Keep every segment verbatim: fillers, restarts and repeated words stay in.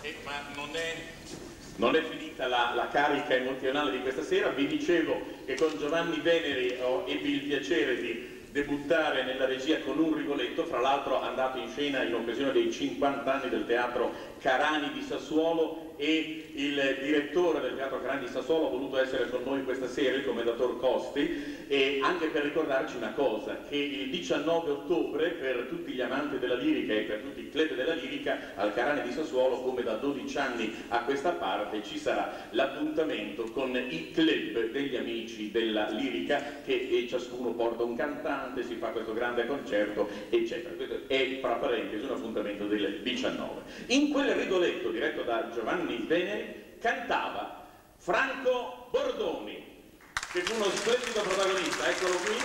Eh, ma non è, non è finita la, la carica emozionale di questa sera. Vi dicevo che con Giovanni Veneri ho, ebbi il piacere di debuttare nella regia con un Rigoletto, fra l'altro andato in scena in occasione dei cinquanta anni del Teatro Carani di Sassuolo, e il direttore del Teatro Carani di Sassuolo ha voluto essere con noi questa sera, il commendator Costi, e anche per ricordarci una cosa, che il diciannove ottobre per tutti gli amanti della lirica e per tutti i club della lirica al Carani di Sassuolo, come da dodici anni a questa parte, ci sarà l'appuntamento con i club degli amici della lirica, che e ciascuno porta un cantante, si fa questo grande concerto, eccetera. Questo è, fra parentesi, un appuntamento del diciannove. In quel Rigoletto diretto da Giovanni Veneri cantava Franco Bordoni, che fu uno splendido protagonista. Eccolo qui.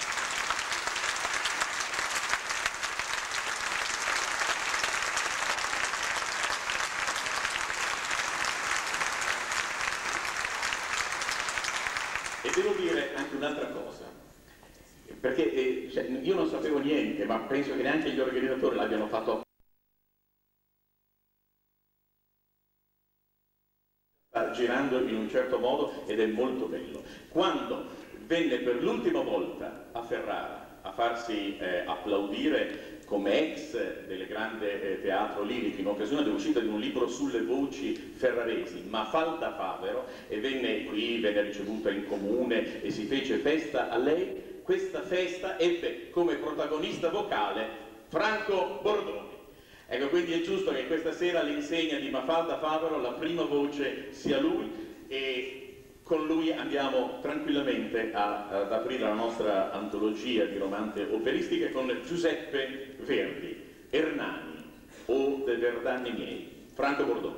E devo dire anche un'altra cosa, perché eh, cioè, io non sapevo niente, ma penso che neanche gli organizzatori l'abbiano fatto girando in un certo modo, ed è molto bello. Quando venne per l'ultima volta a Ferrara a farsi eh, applaudire come ex del grande eh, teatro lirico in occasione dell'uscita di un libro sulle voci ferraresi, Mafalda Favero, e venne qui, venne ricevuta in comune e si fece festa a lei, questa festa ebbe come protagonista vocale Franco Bordoni. Ecco, quindi è giusto che questa sera all'insegna di Mafalda Favero la prima voce sia lui, e con lui andiamo tranquillamente a, ad aprire la nostra antologia di romanze operistiche con Giuseppe Verdi, Ernani o De Verdani miei, Franco Bordoni.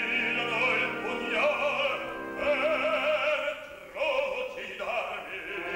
Darmi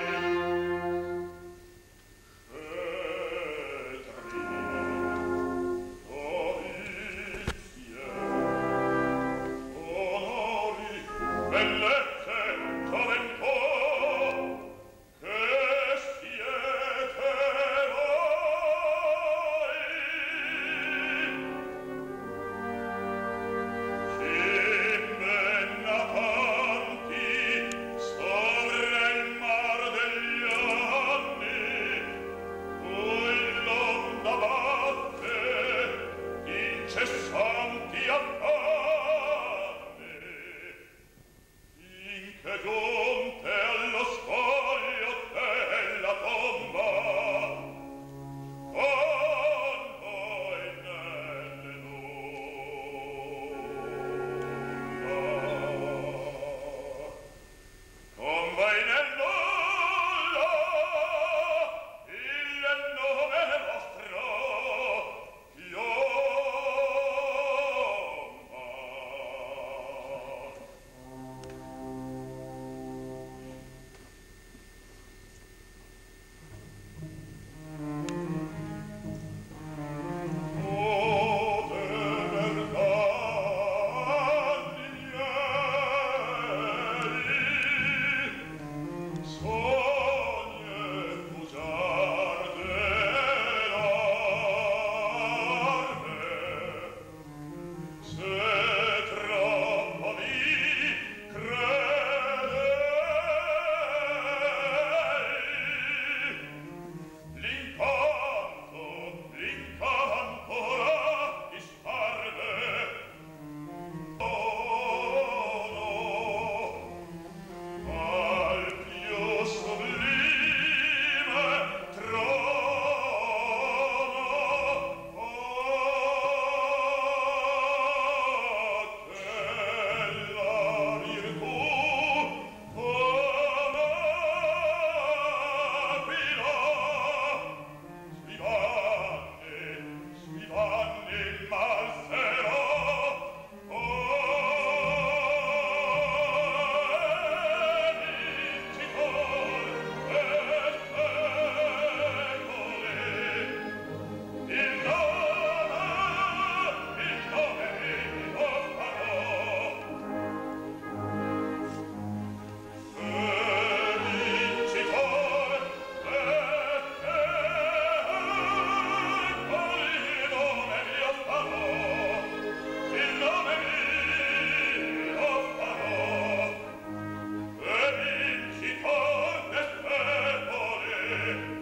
Venere!